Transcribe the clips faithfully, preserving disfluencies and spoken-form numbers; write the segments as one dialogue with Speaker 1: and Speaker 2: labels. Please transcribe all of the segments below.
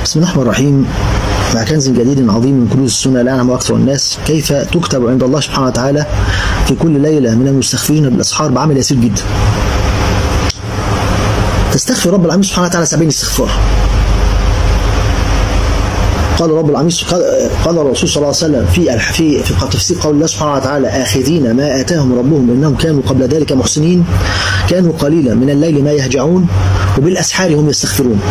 Speaker 1: بسم الله الرحمن الرحيم. مع كنز جديد عظيم من كنوز السنة لا يعلم أكثر الناس كيف تكتب عند الله سبحانه وتعالى في كل ليلة من المستغفرين بالأسحار بعمل يسير جدا. تستغفر رب العالمين سبحانه وتعالى سبعين استغفار. قال رب العالمين قال الرسول صلى الله عليه وسلم في في في تفسير قول الله سبحانه وتعالى آخذين ما آتاهم ربهم إنهم كانوا قبل ذلك محسنين كانوا قليلا من الليل ما يهجعون وبالأسحار هم يستغفرون.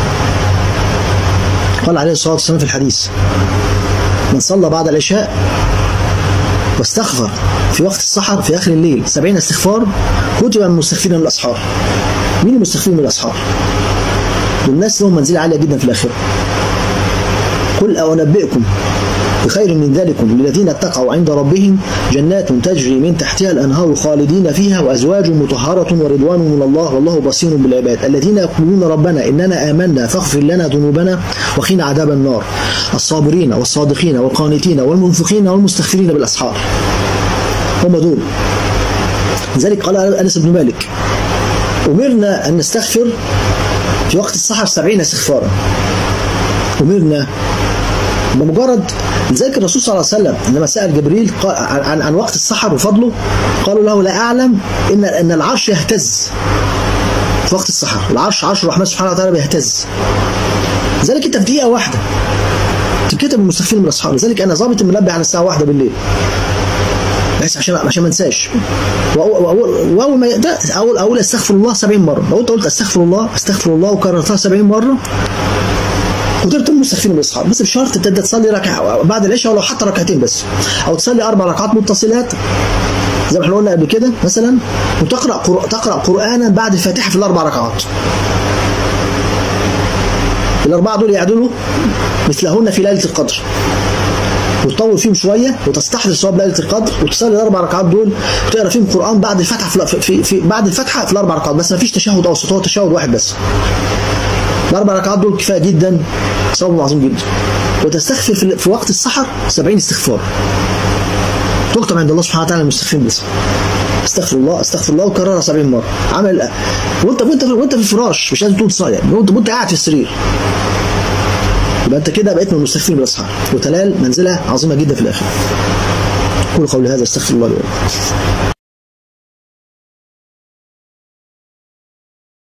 Speaker 1: قال عليه الصلاة والسلام في الحديث: من صلى بعد العشاء واستغفر في وقت السحر في آخر الليل سبعين استغفار كتب من المستغفرين من الأسحار. مين المستغفرين من الأسحار؟ والناس لهم منزلة عالية جدا في الآخرة. قل أنبئكم بخير من ذلكم للذين اتقوا عند ربهم جنات تجري من تحتها الأنهار خالدين فيها وأزواج مطهرة ورضوان من الله والله بصير بالعباد الذين يقولون ربنا إننا آمنا فاغفر لنا ذنوبنا وقنا عذاب النار الصابرين والصادقين والقانتين والمنفقين والمستغفرين بالأسحار. هم دول. لذلك قال أنس بن مالك: أمرنا أن نستغفر في وقت السحر سبعين استغفارا. أمرنا بمجرد. لذلك الرسول صلى الله عليه وسلم عندما سأل جبريل عن عن وقت السحر وفضله قالوا له: لا أعلم إن أن العرش يهتز في وقت السحر. العرش عرش الرحمن سبحانه وتعالى بيهتز. لذلك أنت في دقيقة واحدة تتكتب المستغفرين من الأسحار. لذلك أنا ظابط المنبه على الساعة واحدة بالليل بس عشان عشان ما انساش. واول ما ده اول اقول استغفر الله سبعين مرة. لو انت قلت استغفر الله استغفر الله وكررتها سبعين مرة كتبت المستغفرين من الأسحار. بس بشرط تبدا تصلي ركعه بعد العشاء ولو حتى ركعتين بس، او تصلي اربع ركعات متصلات زي ما احنا قلنا قبل كده مثلا، وتقرا قر... تقرا قرانا بعد الفاتحه في الاربع ركعات. الاربعه دول يعدلوا مثلهن في ليله القدر، وتطول فيهم شويه وتستحضر ثواب ليله القدر، وتصلي الاربع ركعات دول وتقرا فيهم قران بعد الفاتحه في... في... في بعد الفاتحه في الاربع ركعات بس، ما فيش تشهد اوسط، هو تشهد واحد بس. الاربع ركعات دول كفايه جدا، ثواب عظيم جدا. وتستغفر في, في وقت السحر سبعين استغفار تكتب عند الله سبحانه وتعالى المستغفرين بس. استغفر الله استغفر الله وكررها سبعين مره. عمل وانت وانت وانت في الفراش، مش لازم تقول صايع، وانت وانت قاعد في السرير يبقى انت كده بقيت من المستغفرين بالاسحار، وتنال منزله عظيمه جدا في الاخره. قولوا قولي هذا استغفر الله لي ولكم.